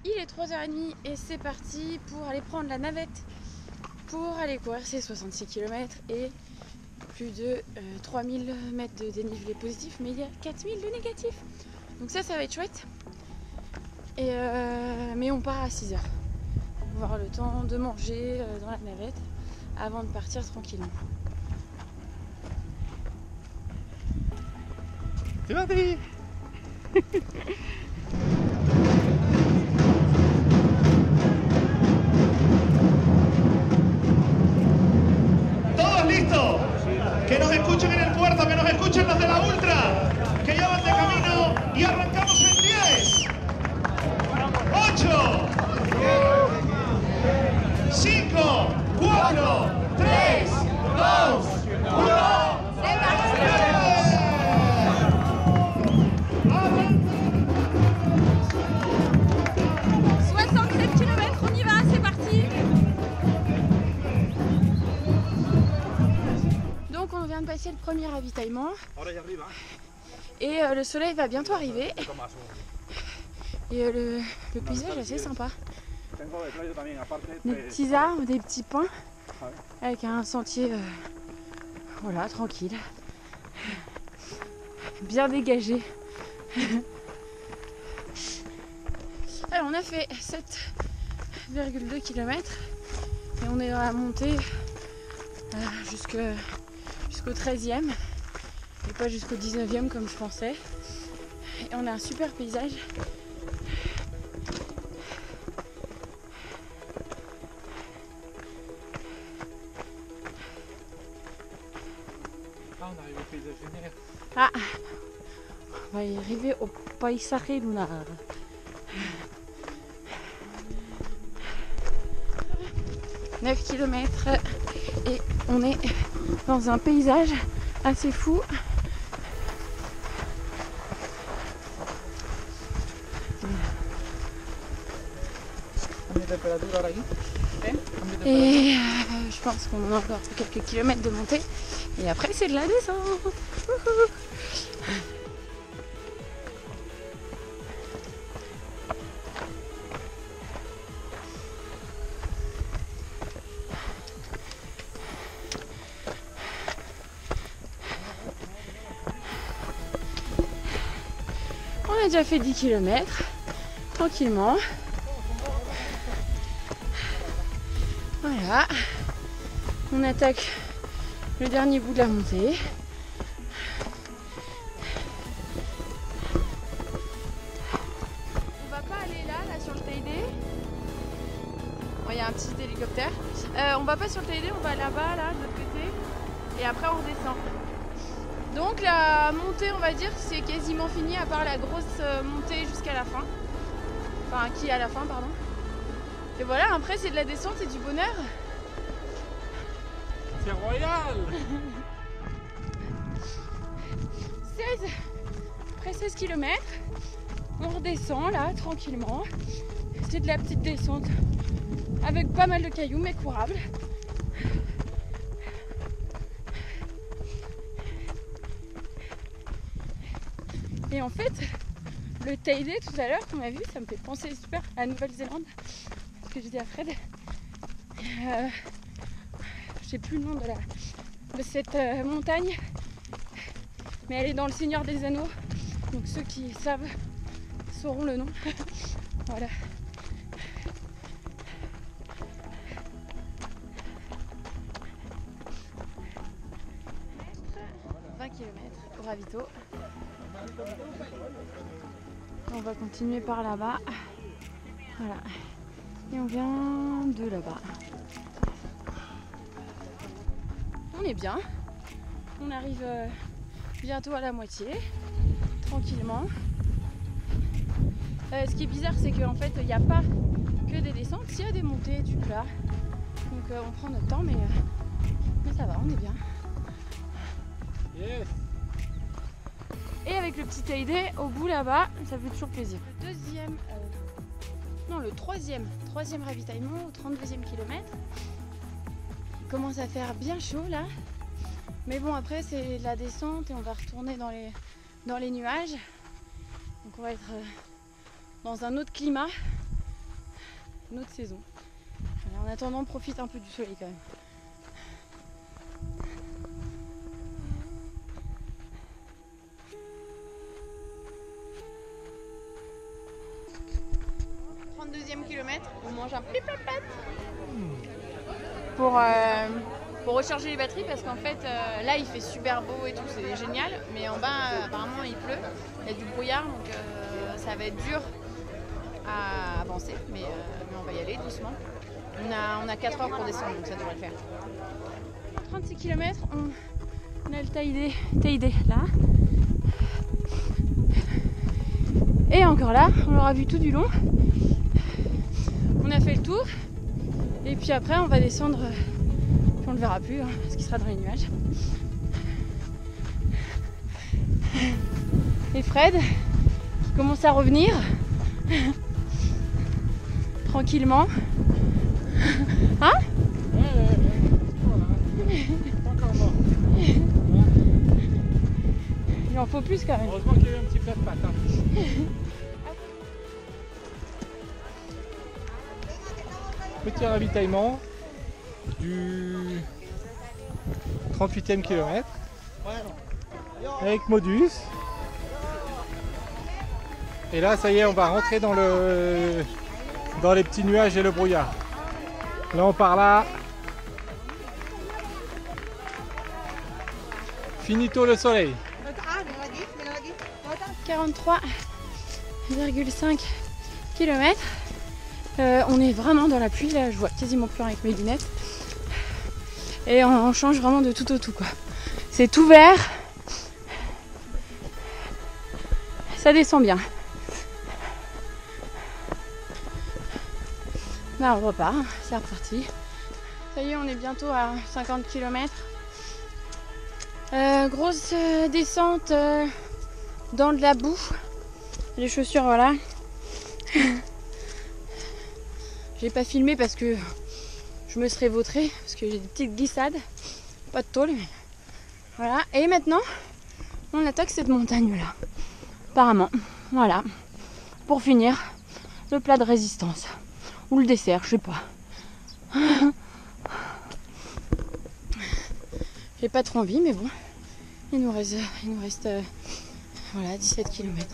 Il est 3h30 et c'est parti pour aller prendre la navette pour aller courir ces 66 km et plus de 3000 mètres de dénivelé positif, mais il y a 4000 de négatif. Donc ça va être chouette. Et mais on part à 6h. On va avoir le temps de manger dans la navette avant de partir tranquillement. C'est parti. Todos listos, que nos escuchen en el puerto, que nos escuchen los de la Ultra, que ya van de camino y arrancamos en 10, 8, 5, 4, 3, 2, 1. 67 km, on y va, c'est parti. Donc on vient de passer le premier ravitaillement et le soleil va bientôt arriver et le paysage est assez sympa. Des petits arbres, des petits pins avec un sentier voilà, tranquille, bien dégagé. Alors on a fait 7,2 km et on est dans la montée jusqu'au 13e et pas jusqu'au 19e comme je pensais. Et on a un super paysage. Ah, on arrive au paysage lunaire. Ah, on va y arriver au paysage lunaire. 9 km et on est dans un paysage assez fou. Et je pense qu'on a encore quelques kilomètres de montée et après c'est de la descente. Wouhou. On a déjà fait 10 km tranquillement. Voilà, on attaque le dernier bout de la montée. On va pas aller là sur le TID. Bon, il y a un petit hélicoptère. On va pas sur le TID, on va là-bas, là, de l'autre côté. Et après on redescend. Donc la montée, on va dire, c'est quasiment fini à part la grosse montée jusqu'à la fin. Enfin, qui est à la fin, pardon. Et voilà, après c'est de la descente et du bonheur. C'est royal. 16, après 16 km, on redescend là, tranquillement. C'est de la petite descente avec pas mal de cailloux, mais courable. Et en fait, le TID tout à l'heure qu'on a vu, ça me fait penser super à la Nouvelle-Zélande. Ce que j'ai dit à Fred. Je sais plus le nom de cette montagne, mais elle est dans le Seigneur des Anneaux. Donc ceux qui savent sauront le nom. Voilà. « 20 km au ravito. On va continuer par là-bas. Voilà. Et on vient de là-bas. On est bien. On arrive bientôt à la moitié. Tranquillement. Ce qui est bizarre, c'est qu'en fait, il n'y a pas que des descentes. Il y a des montées, du plat. Donc on prend notre temps, mais ça va, on est bien. Yes. Et avec le petit TID au bout là-bas, ça fait toujours plaisir. Le troisième ravitaillement au 32e kilomètre. Il commence à faire bien chaud là. Mais bon, après c'est de la descente et on va retourner dans les nuages. Donc on va être dans un autre climat. notre saison. Voilà, en attendant, on profite un peu du soleil quand même. Kilomètre, on mange un pipapap pour recharger les batteries parce qu'en fait là il fait super beau et tout, c'est génial, mais en bas apparemment il pleut, il y a du brouillard donc ça va être dur à avancer, mais on va y aller doucement. On a 4 heures pour descendre donc ça devrait le faire. 36 km, on a le Teide là. Et encore là, on l'aura vu tout du long. On a fait le tour et puis après on va descendre, puis on ne le verra plus hein, parce qu'il sera dans les nuages. Et Fred qui commence à revenir tranquillement. Hein? Pas encore mort. Il en faut plus quand même. Heureusement qu'il y a eu un petit plat de pâte. Hein. Petit ravitaillement du 38e kilomètre avec Modus. Et là, ça y est, on va rentrer dans les petits nuages et le brouillard. Là, on part là. Finito le soleil. 43,5 km. On est vraiment dans la pluie, là je vois quasiment plus rien avec mes lunettes. Et on change vraiment de tout au tout quoi. C'est tout vert. Ça descend bien. Là on repart, c'est reparti. Ça y est, on est bientôt à 50 km. Grosse descente dans de la boue. Les chaussures, voilà. J'ai pas filmé parce que je me serais vautrée, parce que j'ai des petites glissades, pas de tôle. Mais... voilà. Et maintenant, on attaque cette montagne là. Apparemment, voilà. Pour finir, le plat de résistance ou le dessert, je sais pas. J'ai pas trop envie, mais bon, il nous reste voilà 17 km.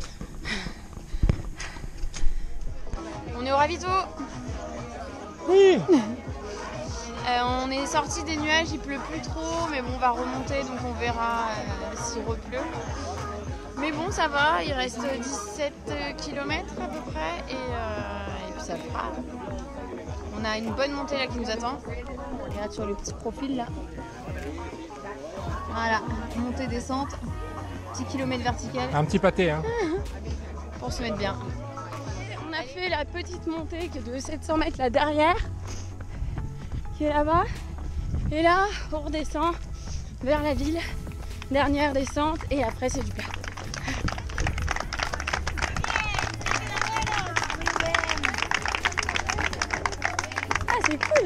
On est au ravito. Oui. On est sorti des nuages, il pleut plus trop, mais bon, on va remonter, donc on verra s'il repleut. Mais bon, ça va, il reste 17 km à peu près, et puis ça fera. On a une bonne montée là qui nous attend. On regarde sur le petit profil là. Voilà, montée, descente, petit kilomètre vertical. Un petit pâté, hein. Pour se mettre bien. On a fait la petite montée qui est de 700 mètres là derrière, qui est là-bas. Et là, on redescend vers la ville. Dernière descente et après c'est du plat. Ah, c'est cool!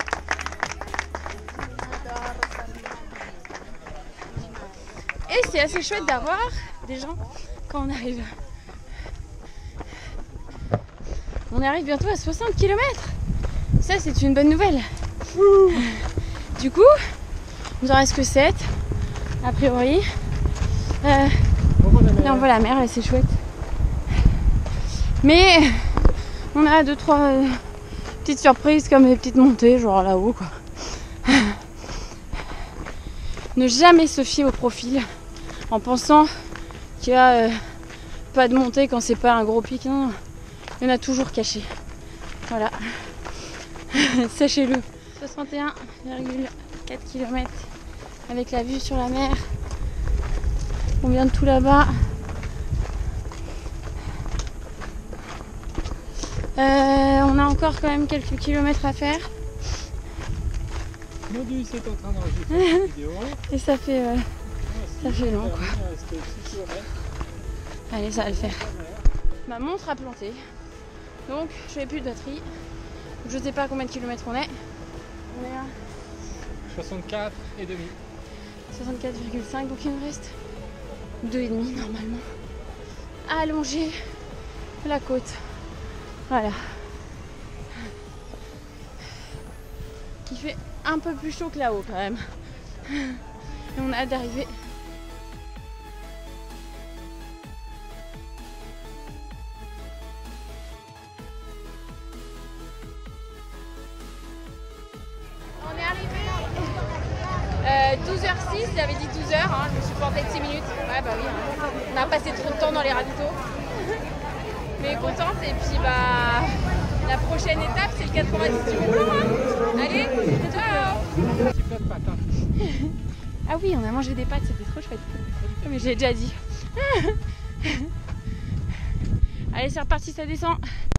Et c'est assez chouette d'avoir des gens quand on arrive. On arrive bientôt à 60 km. Ça, c'est une bonne nouvelle. Du coup, il nous en reste que 7, a priori. Là, on voit la mer et c'est chouette. Mais on a 2-3 petites surprises comme des petites montées, genre là-haut, quoi. Ne jamais se fier au profil en pensant qu'il n'y a pas de montée quand c'est pas un gros pic. Non, il y en a toujours caché. Voilà. Sachez-le. 61,4 km avec la vue sur la mer. On vient de tout là-bas. On a encore quand même quelques kilomètres à faire. Modus est en train d'enregistrer une vidéo. Et ça fait long quoi. Il reste 6 km. Allez, ça va le faire. Ma montre a planté. Donc je n'ai plus de batterie. Je sais pas combien de kilomètres on est. On est à 64 et demi. 64,5, donc il me reste 2,5 normalement. À allonger la côte. Voilà. Il fait un peu plus chaud que là-haut quand même. Et on a hâte d'arriver. On est arrivé 12h06, j'avais dit 12h, hein, je me suis plantée de 6 minutes. Ouais bah oui, hein. On a passé trop de temps dans les ravitaux. Mais contente et puis bah la prochaine étape c'est le 90 du Mont Blanc. Hein. Allez, ciao. Petit plat de pâtes, hein. Ah oui, on a mangé des pâtes, c'était trop chouette. Mais j'ai déjà dit. Allez, c'est reparti, ça descend.